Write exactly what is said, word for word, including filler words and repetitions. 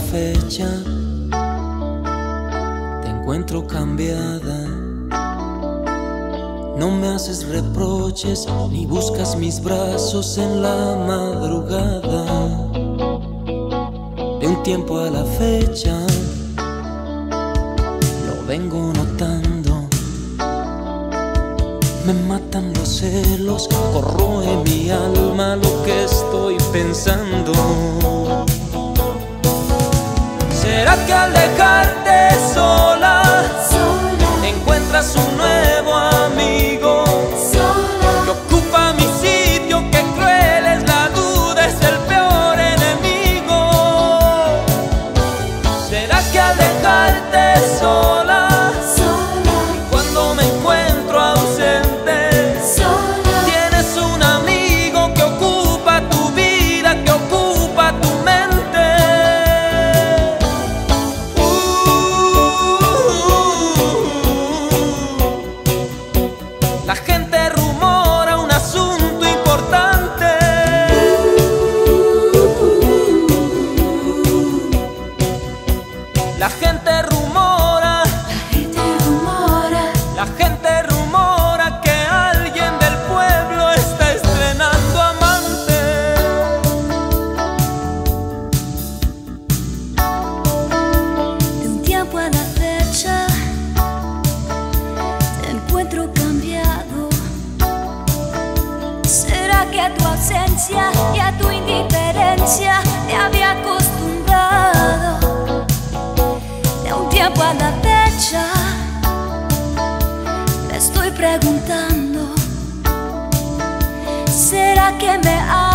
fecha te encuentro cambiada. No me haces reproches ni buscas mis brazos en la madrugada. De un tiempo a la fecha lo vengo notando. Me matan los celos, corroe mi alma lo que estoy pensando. ¿Será que al dejarte sola, sola encuentras un nuevo amigo? Sola. Que ocupa mi sitio, que cruel es la duda, es el peor enemigo. ¿Será que al dejarte sola, sola y cuando me encuentro ausente, sola tienes un amigo que ocupa tu vida, que ocupa tu mente? La gente rumora un asunto importante. La gente rumora, la gente rumora, la gente rumora que alguien del pueblo está estrenando amante. De un tiempo a la fecha te encuentro cambiado. ¿Será que a tu ausencia y a tu indiferencia me había acostumbrado? De un tiempo a la fecha me estoy preguntando, ¿será que me ha